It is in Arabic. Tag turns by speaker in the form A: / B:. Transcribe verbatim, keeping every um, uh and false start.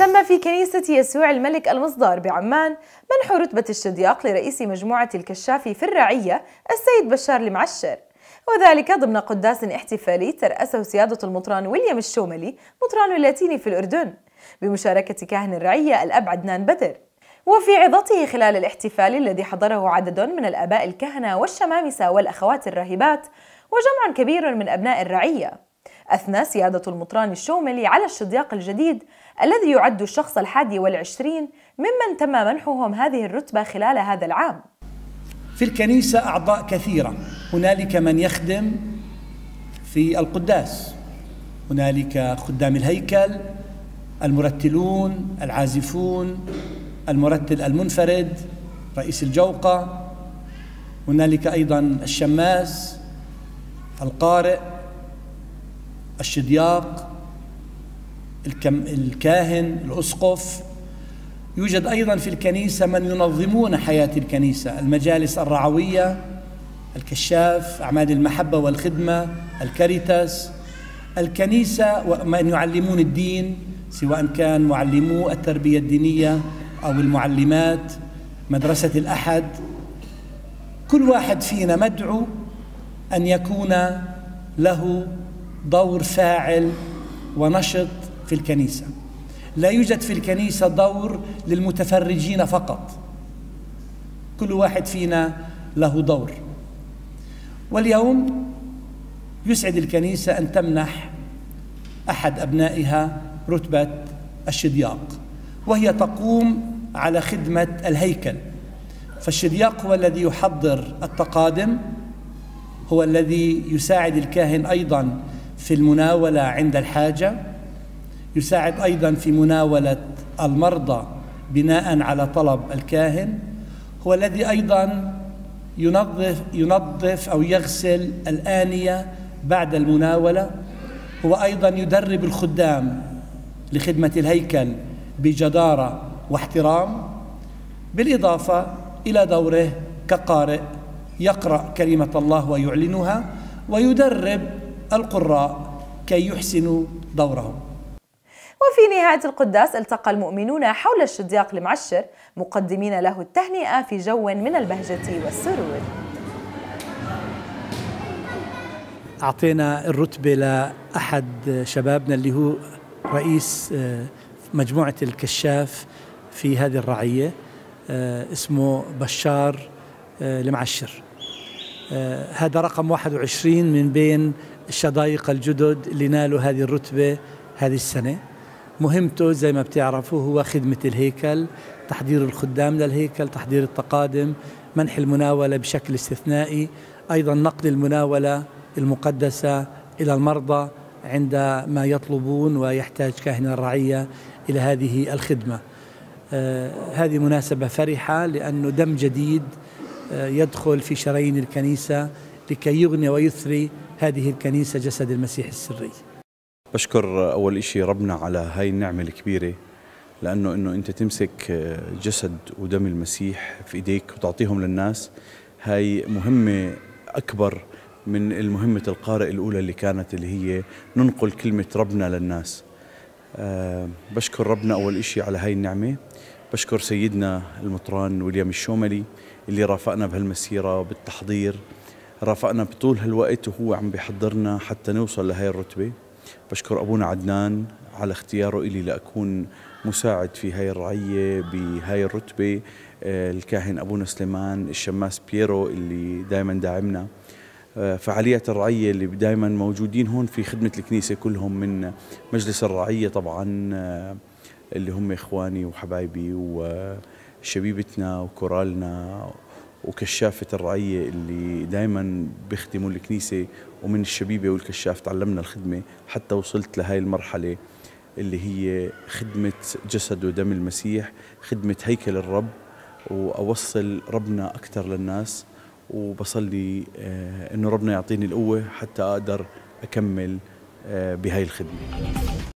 A: تم في كنيسة يسوع الملك المصدار بعمان منح رتبة الشدياق لرئيس مجموعة الكشاف في الرعية السيد بشار المعشر، وذلك ضمن قداس احتفالي ترأسه سيادة المطران ويليام الشوملي مطران اللاتيني في الأردن بمشاركة كاهن الرعية الأب عدنان بدر. وفي عظته خلال الاحتفال الذي حضره عدد من الآباء الكهنة والشمامسة والأخوات الراهبات وجمع كبير من أبناء الرعية، أثنى سيادة المطران الشوملي على الشدياق الجديد الذي يعد الشخص الحادي والعشرين ممن تم منحهم هذه الرتبة خلال هذا العام.
B: في الكنيسة أعضاء كثيرة، هنالك من يخدم في القداس، هنالك خدام الهيكل، المرتلون، العازفون، المرتل المنفرد، رئيس الجوقة، هنالك أيضا الشماس، القارئ، الشدياق، الكاهن، الأسقف. يوجد أيضا في الكنيسة من ينظمون حياة الكنيسة، المجالس الرعوية، الكشاف، أعمال المحبة والخدمة، الكاريتاس، الكنيسة، ومن يعلمون الدين سواء كان معلمو التربية الدينية أو المعلمات، مدرسة الأحد. كل واحد فينا مدعو أن يكون له دور فاعل ونشط في الكنيسة. لا يوجد في الكنيسة دور للمتفرجين فقط، كل واحد فينا له دور. واليوم يسعد الكنيسة أن تمنح أحد أبنائها رتبة الشدياق، وهي تقوم على خدمة الهيكل. فالشدياق هو الذي يحضر التقادم، هو الذي يساعد الكاهن أيضا في المناولة عند الحاجة، يساعد أيضا في مناولة المرضى بناء على طلب الكاهن، هو الذي أيضا ينظف, ينظف أو يغسل الآنية بعد المناولة، هو أيضا يدرب الخدام لخدمة الهيكل بجدارة واحترام، بالإضافة إلى دوره كقارئ يقرأ كلمة الله ويعلنها، ويدرب القراء كي يحسنوا دورهم.
A: وفي نهاية القداس التقى المؤمنون حول الشدياق المعشر مقدمين له التهنئة في جو من البهجة والسرور.
B: أعطينا الرتبة لأحد شبابنا اللي هو رئيس مجموعة الكشاف في هذه الرعية، اسمه بشار المعشر. هذا رقم واحد وعشرين من بين الشدايق الجدد اللي نالوا هذه الرتبة هذه السنة. مهمته زي ما بتعرفوا هو خدمة الهيكل، تحضير الخدام للهيكل، تحضير التقادم، منح المناولة بشكل استثنائي، أيضا نقل المناولة المقدسة إلى المرضى عندما يطلبون ويحتاج كاهن الرعية إلى هذه الخدمة. آه هذه مناسبة فرحة لأنه دم جديد آه يدخل في شرايين الكنيسة لكي يغني ويثري هذه الكنيسة جسد المسيح السري.
C: بشكر أول إشي ربنا على هاي النعمة الكبيرة، لأنه إنه أنت تمسك جسد ودم المسيح في إيديك وتعطيهم للناس، هاي مهمة أكبر من المهمة القارئ الأولى اللي كانت اللي هي ننقل كلمة ربنا للناس. أه بشكر ربنا أول إشي على هاي النعمة، بشكر سيدنا المطران ويليام الشوملي اللي رافقنا بهالمسيرة بالتحضير، رافقنا بطول هالوقت وهو عم بيحضرنا حتى نوصل لهاي الرتبة. بشكر أبونا عدنان على اختياره إلي لأكون مساعد في هاي الرعية بهاي الرتبة، أه الكاهن أبونا سليمان، الشماس بييرو اللي دائما داعمنا، فعاليات الرعية اللي دائما موجودين هون في خدمة الكنيسة كلهم، من مجلس الرعية طبعا اللي هم إخواني وحبايبي وشبيبتنا وكورالنا وكشافة الرعية اللي دائما بيخدموا الكنيسة، ومن الشبيبة والكشاف تعلمنا الخدمة حتى وصلت لهاي المرحلة اللي هي خدمة جسد ودم المسيح، خدمة هيكل الرب، وأوصل ربنا أكثر للناس. وبصلي إنه ربنا يعطيني القوة حتى أقدر أكمل بهاي الخدمة.